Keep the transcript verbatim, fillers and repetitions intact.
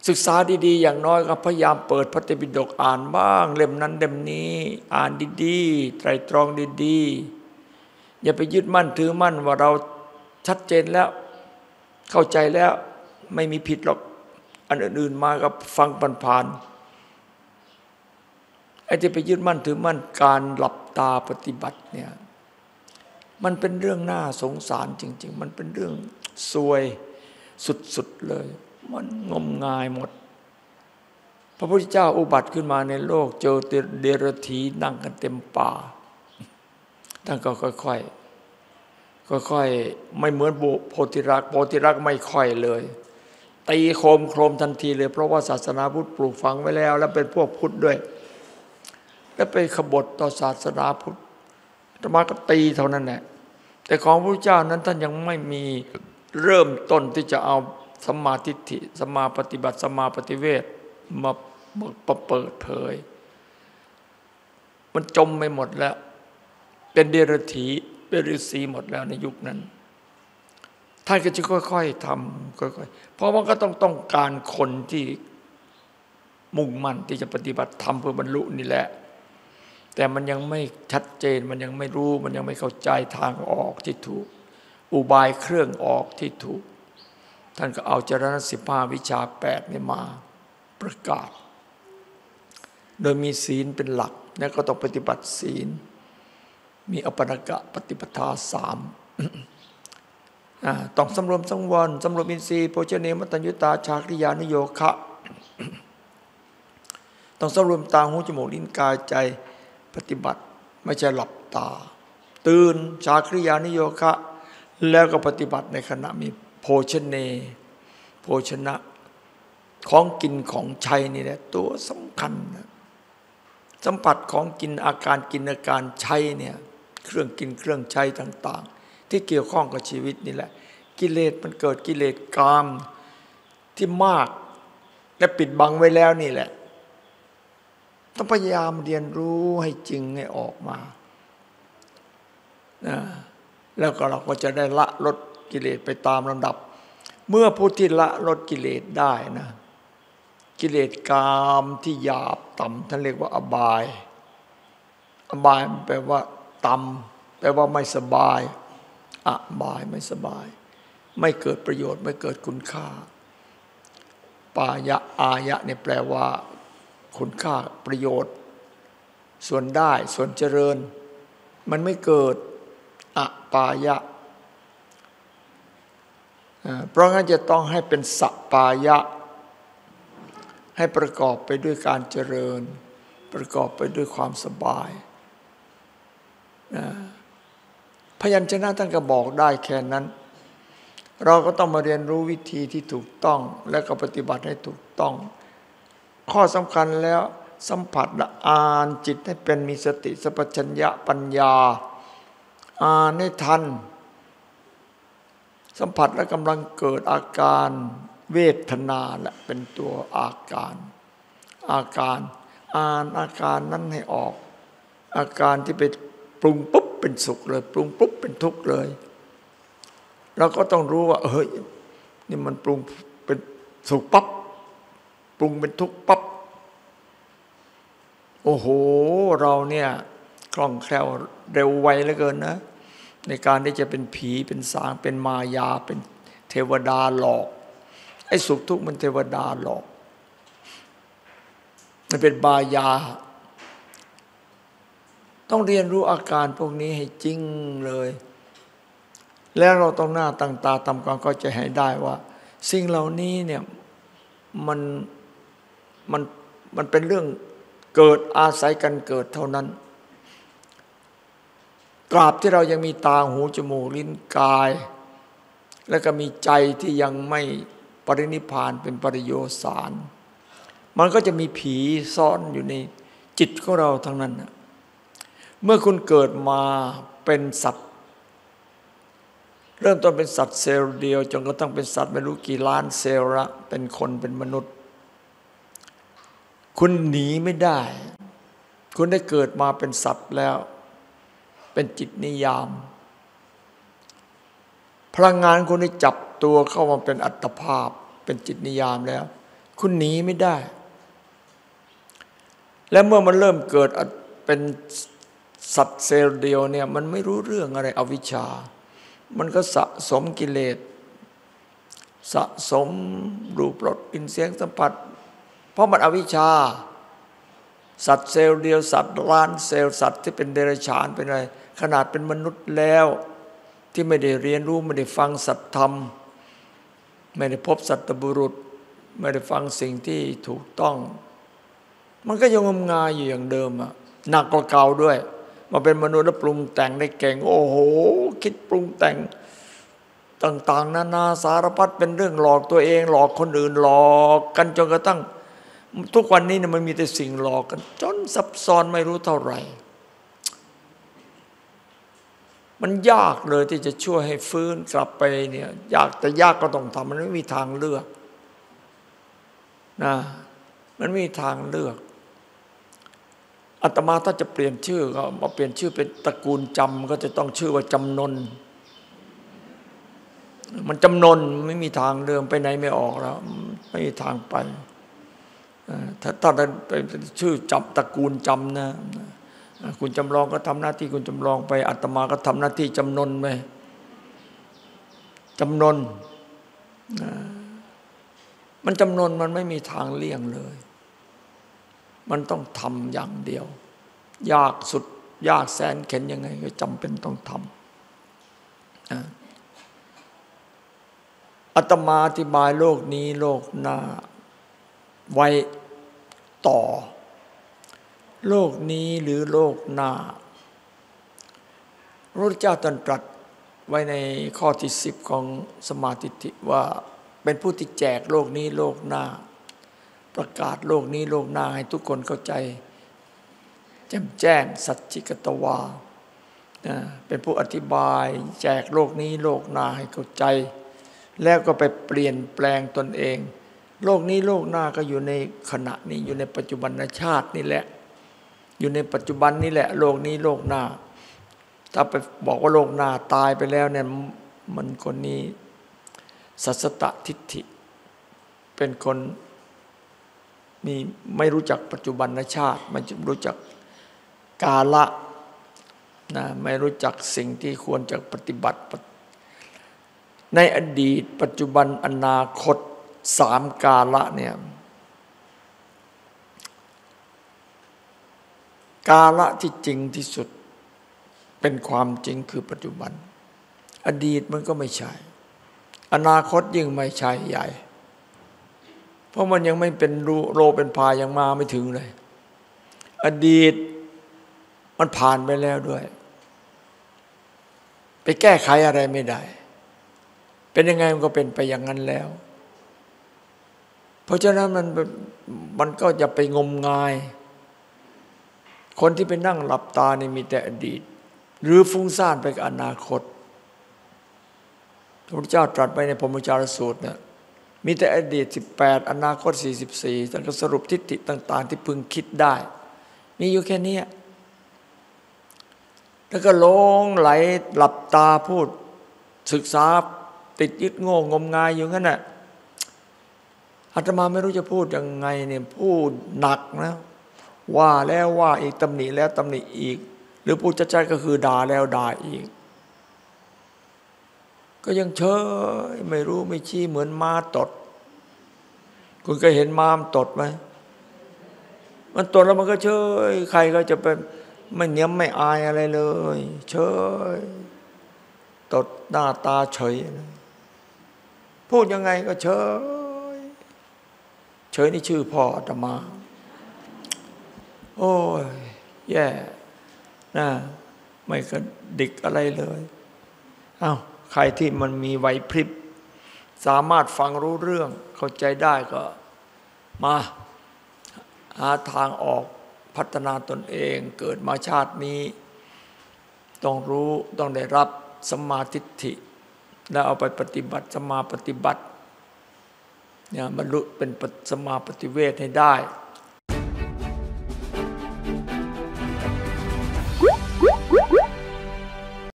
ศึกษาดีๆอย่างน้อยก็พยายามเปิดพระไตรปิฎกอ่านบ้างเล่มนั้นเล่มนี้อ่านดีๆไตรตรองดีๆอย่าไปยึดมั่นถือมั่นว่าเราชัดเจนแล้วเข้าใจแล้วไม่มีผิดหรอกอันอื่นๆมาก็ฟังผ่านๆไอ้ที่ไปยึดมั่นถือมั่นการหลับตาปฏิบัติเนี่ยมันเป็นเรื่องน่าสงสารจริงๆมันเป็นเรื่องซวยสุดๆเลยมันงมงายหมดพระพุทธเจ้าอุบัติขึ้นมาในโลกเจอเดรัจฉีนั่งกันเต็มป่าท่านก็ค่อยๆค่อยๆไม่เหมือนโพธิรักษ์โพธิรักษ์ไม่ค่อยเลยตีโคมโครมทันทีเลยเพราะว่าศาสนาพุทธปลูกฝังไว้แล้วและเป็นพวกพุทธด้วยและไปขบฏต่อศาสนาพุทธอาตมาก็ตีเท่านั้นแหละแต่ของพระพุทธเจ้านั้นท่านยังไม่มีเริ่มต้นที่จะเอาสัมมาทิฏฐิสัมมาปฏิบัติสัมมาปฏิเวทมามาเปิดเผยมันจมไปหมดแล้วเป็นเดรัจฉีเป็นฤาษีหมดแล้วในยุคนั้นท่านก็จะค่อยๆทำค่อยๆเพราะมันก็ต้องต้องการคนที่มุ่งมั่นที่จะปฏิบัติธรรมเพื่อบรรลุนี่แหละแต่มันยังไม่ชัดเจนมันยังไม่รู้มันยังไม่เข้าใจทางออกที่ถูกอุบายเครื่องออกที่ถูกท่านก็เอาจรณะสิบห้าวิชาแปดนี่มาประกาศโดยมีศีลเป็นหลักแล้วก็ต้องปฏิบัติศีลมีอปนกะปฏิปทาสาม ต้องสำรวมสังวรสำรวมอินทรีย์โภชเนมัตตัญญุตาชาคริยานุโยคะ ต้องสำรวมตาหูจมูกลิ้นกายใจปฏิบัติไม่ใช่หลับตาตื่นชาคริยานุโยคะแล้วก็ปฏิบัติในขณะมีโภชเนโภชนะของกินของใช้นี่แหละตัวสำคัญนะสัมผัสของกินอาการกินอาการใช้เนี่ยเครื่องกินเครื่องใช้ต่างๆที่เกี่ยวข้องกับชีวิตนี่แหละกิเลสมันเกิดกิเลสกามที่มากและปิดบังไว้แล้วนี่แหละต้องพยายามเรียนรู้ให้จริงให้ออกมานะแล้วก็เราก็จะได้ละลดกิเลสไปตามลำดับเมื่อผู้ที่ละลดกิเลสได้นะกิเลสกามที่หยาบต่ำท่านเรียกว่าอบายอบายแปลว่าต่ำแปลว่าไม่สบายอบายไม่สบายไม่เกิดประโยชน์ไม่เกิดคุณค่าปายะอายะเนี่ยแปลว่าคุณค่าประโยชน์ส่วนได้ส่วนเจริญมันไม่เกิดอปายะเพราะงั้นจะต้องให้เป็นสัปปายะให้ประกอบไปด้วยการเจริญประกอบไปด้วยความสบายพยัญชนะท่านก็บอกได้แค่นั้นเราก็ต้องมาเรียนรู้วิธีที่ถูกต้องและก็ปฏิบัติให้ถูกต้องข้อสำคัญแล้วสัมผัสและอ่านจิตให้เป็นมีสติสัพพัญญะปัญญาอ่านให้ทันสัมผัสและกำลังเกิดอาการเวทนาและเป็นตัวอาการอาการอ่านอาการนั้นให้ออกอาการที่ไปปรุงปุ๊บเป็นสุขเลยปรุงปุ๊บเป็นทุกข์เลยเราก็ต้องรู้ว่าเฮ้ยนี่มันปรุงเป็นสุขปั๊บปรุงเป็นทุกข์ปั๊บโอ้โหเราเนี่ยคล่องแคล่วเร็วไวเหลือเกินนะในการที่จะเป็นผีเป็นสางเป็นมายาเป็นเทวดาหลอกไอ้สุขทุกข์มันเทวดาหลอกมันเป็นบายาต้องเรียนรู้อาการพวกนี้ให้จริงเลยแล้วเราต้องหน้าตั้งตาทำความเข้าใจให้ได้ว่าสิ่งเหล่านี้เนี่ยมันมันมันเป็นเรื่องเกิดอาศัยกันเกิดเท่านั้นตราบที่เรายังมีตาหูจมูกลิ้นกายแล้วก็มีใจที่ยังไม่ปรินิพพานเป็นปริโยสารมันก็จะมีผีซ่อนอยู่ในจิตของเราทั้งนั้นเมื่อคุณเกิดมาเป็นสัตว์เริ่มต้นเป็นสัตว์เซลล์เดียวจนกระทั่งเป็นสัตว์ไม่รู้กี่ล้านเซลล์ละเป็นคนเป็นมนุษย์คุณหนีไม่ได้คุณได้เกิดมาเป็นสัตว์แล้วเป็นจิตนิยามพลังงานคุณได้จับตัวเข้ามาเป็นอัตภาพเป็นจิตนิยามแล้วคคุณหนีไม่ได้และเมื่อมันเริ่มเกิดเป็นสัตว์เซลล์เดียวเนี่ยมันไม่รู้เรื่องอะไรอวิชชามันก็สะสมกิเลสสะสมรูปรสกลิ่นเสียงสัมผัสเพราะมันอวิชชาสัตว์เซลล์เดียวสัตว์ล้านเซลล์สัตว์ที่เป็นเดรัจฉานเป็นอะไรขนาดเป็นมนุษย์แล้วที่ไม่ได้เรียนรู้ไม่ได้ฟังสัตธรรมไม่ได้พบสัตบุรุษไม่ได้ฟังสิ่งที่ถูกต้องมันก็ยังงมงายอยู่อย่างเดิมอะหนักกว่าเก่าด้วยมาเป็นมนุษย์แล้วปรุงแต่งได้เก่งโอ้โหคิดปรุงแต่งต่างๆนานาสารพัดเป็นเรื่องหลอกตัวเองหลอกคนอื่นหลอกกันจนกระทั่งทุกวันนี้เนี่ยมันมีแต่สิ่งหลอกกันจนซับซ้อนไม่รู้เท่าไหร่มันยากเลยที่จะช่วยให้ฟื้นกลับไปเนี่ยยากแต่ยากก็ต้องทำมันไม่มีทางเลือกนะมันไม่มีทางเลือกอาตมาถ้าจะเปลี่ยนชื่อก็มาเปลี่ยนชื่อเป็นตระกูลจำก็จะต้องชื่อว่าจำนนมันจำนนไม่มีทางเดินไปไหนไม่ออกแล้วไม่มีทางไปถ้าถ้าเป็นชื่อจำตระกูลจำนะคุณจำลองก็ทำหน้าที่คุณจำลองไปอาตมาก็ทำหน้าที่จำนนไปจำนนมันจำนนมันไม่มีทางเลี่ยงเลยมันต้องทำอย่างเดียวยากสุดยากแสนเข็ญยังไงก็จำเป็นต้องทำอาตมาอธิบายโลกนี้โลกหน้าไว้ต่อโลกนี้หรือโลกหน้าพระพุทธเจ้าตรัสไว้ในข้อที่สิบของสมาธิิว่าเป็นผู้ที่แจกโลกนี้โลกหน้าประกาศโลกนี้โลกหน้าให้ทุกคนเข้าใจแจ่มแจ้งสัจจิกตวาเป็นผู้อธิบายแจกโลกนี้โลกหน้าให้เข้าใจแล้วก็ไปเปลี่ยนแปลงตนเองโลกนี้โลกหน้าก็อยู่ในขณะนี้อยู่ในปัจจุบันชาตินี่แหละอยู่ในปัจจุบันนี่แหละโลกนี้โลกหน้าถ้าไปบอกว่าโลกหน้าตายไปแล้วเนี่ยมันคนนี้สัสตทิฏฐิเป็นคนมีไม่รู้จักปัจจุบันชาติไม่รู้จักกาละนะไม่รู้จักสิ่งที่ควรจะปฏิบัติในอดีตปัจจุบันอนาคตสามกาละเนี่ยกาละที่จริงที่สุดเป็นความจริงคือปัจจุบันอดีตมันก็ไม่ใช่อนาคตยิ่งไม่ใช่ใหญ่เพราะมันยังไม่เป็นโลเป็นพายังมาไม่ถึงเลยอดีตมันผ่านไปแล้วด้วยไปแก้ไขอะไรไม่ได้เป็นยังไงมันก็เป็นไปอย่างนั้นแล้วเพราะฉะนั้นมันมันก็จะไปงมงายคนที่ไปนั่งหลับตานี่มีแต่อดีตหรือฟุ้งซ่านไปกับอนาคตพระพุทธเจ้าตรัสไว้ในพรหมจารสูตรเนี่ยมีแต่อดีตสิบแปดอนาคตสี่สิบสี่ท่านก็สรุปทิฏฐิต่างๆที่พึงคิดได้มีอยู่แค่นี้แล้วก็หลงไหลหลับตาพูดศึกษาติดยึดโง่งมงายอยู่งั้นน่ะอาตมาไม่รู้จะพูดยังไงเนี่ยพูดหนักนะว่าแล้วว่าอีกตำหนิแล้วตำหนิอีกหรือพูดชัดๆก็คือด่าแล้วด่าอีกก็ยังเฉยไม่รู้ไม่ชี้เหมือนม้าตดคุณเคยเห็นม้ามตดไหมมันตดแล้วมันก็เฉยใครก็จะไปไม่เนียมไม่อายอะไรเลยเฉยตดหน้าตาเฉยพูดยังไงก็เฉยเฉยนี่ชื่อพ่ออาตมาโอ้ยแย่นะไม่กระดิกอะไรเลยอ้าวใครที่มันมีไหวพริบสามารถฟังรู้เรื่องเข้าใจได้ก็มาหาทางออกพัฒนาตนเองเกิดมาชาตินี้ต้องรู้ต้องได้รับสัมมาทิฏฐิแล้วเอาไปปฏิบัติสัมมาปฏิบัติเนี่ยบรรลุเป็นสัมมาปฏิเวทให้ได้